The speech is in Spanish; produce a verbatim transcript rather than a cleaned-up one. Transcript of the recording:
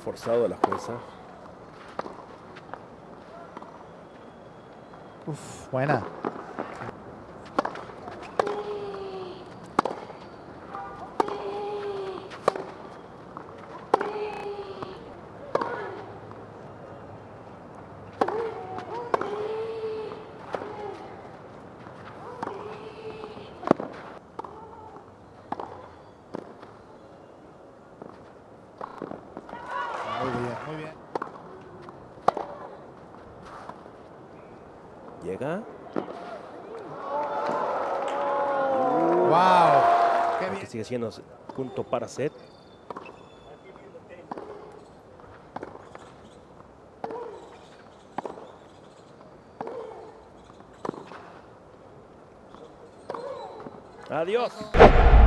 forzado la jueza. Uf, buena. Muy bien, muy bien. Llega. Wow. Qué Que bien. sigue siendo punto para set. Adiós.